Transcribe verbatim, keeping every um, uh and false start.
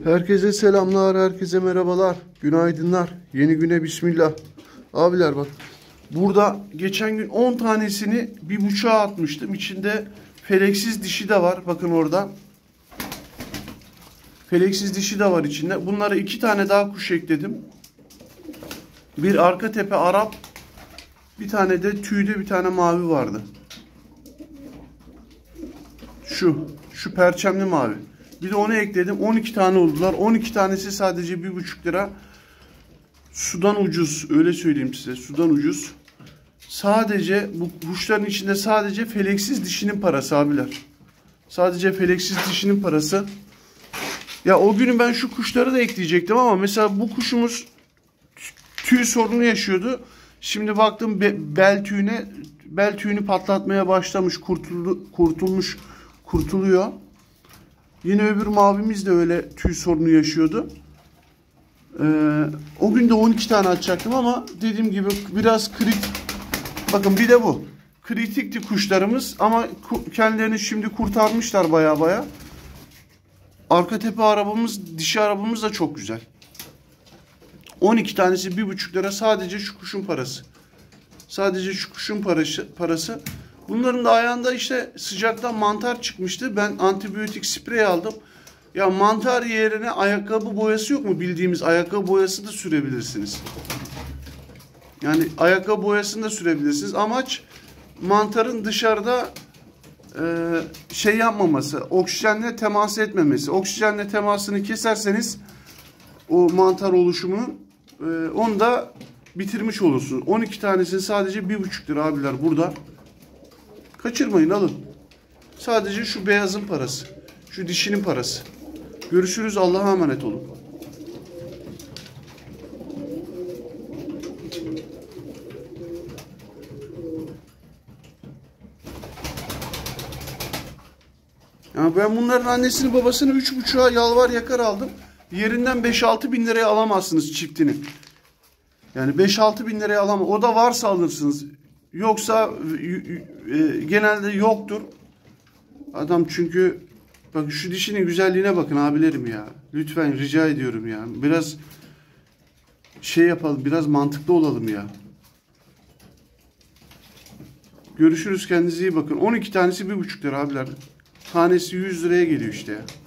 Herkese selamlar, herkese merhabalar, günaydınlar, yeni güne bismillah. Abiler bak, burada geçen gün on tanesini bir buçuğa atmıştım. İçinde feleksiz dişi de var, bakın orada. Feleksiz dişi de var içinde. Bunlara iki tane daha kuş ekledim. Bir arka tepe Arap, bir tane de tüyde bir tane mavi vardı. Şu, şu perçemli mavi. Bir de onu ekledim. on iki tane oldular. on iki tanesi sadece bir buçuk lira. Sudan ucuz. Öyle söyleyeyim size. Sudan ucuz. Sadece bu kuşların içinde sadece feleksiz dişinin parası abiler. Sadece feleksiz dişinin parası. Ya o günü ben şu kuşları da ekleyecektim ama mesela bu kuşumuz tüy sorunu yaşıyordu. Şimdi baktım be, bel tüyüne bel tüyünü patlatmaya başlamış. Kurtuldu, kurtulmuş. Kurtuluyor. Yine öbür mavimiz de öyle tüy sorunu yaşıyordu. Ee, o gün de on iki tane açacaktım ama dediğim gibi biraz kritik. Bakın bir de bu. Kritikti kuşlarımız ama kendilerini şimdi kurtarmışlar baya baya. Arka tepe arabamız, dişi arabamız da çok güzel. on iki tanesi bir buçuk lira sadece şu kuşun parası. Sadece şu kuşun parası. parası. Bunların da ayağında işte sıcaktan mantar çıkmıştı. Ben antibiyotik sprey aldım. Ya mantar yerine ayakkabı boyası yok mu? Bildiğimiz ayakkabı boyası da sürebilirsiniz. Yani ayakkabı boyasını da sürebilirsiniz. Amaç mantarın dışarıda e, şey yapmaması, oksijenle temas etmemesi. Oksijenle temasını keserseniz o mantar oluşumunu e, onu da bitirmiş olursunuz. on iki tanesini sadece bir buçuk lira abiler burada. Kaçırmayın, alın. Sadece şu beyazın parası. Şu dişinin parası. Görüşürüz. Allah'a emanet olun. Yani ben bunların annesini babasını üç buçuğa yalvar yakar aldım. Yerinden beş altı bin liraya alamazsınız çiftini. Yani beş altı bin liraya alamam. O da varsa alırsınız. Yoksa e, genelde yoktur. Adam çünkü bak şu dişinin güzelliğine bakın abilerim ya. Lütfen rica ediyorum ya. Biraz şey yapalım, biraz mantıklı olalım ya. Görüşürüz, kendinize iyi bakın. on iki tanesi bir buçuk lira abiler. Tanesi yüz liraya geliyor işte ya.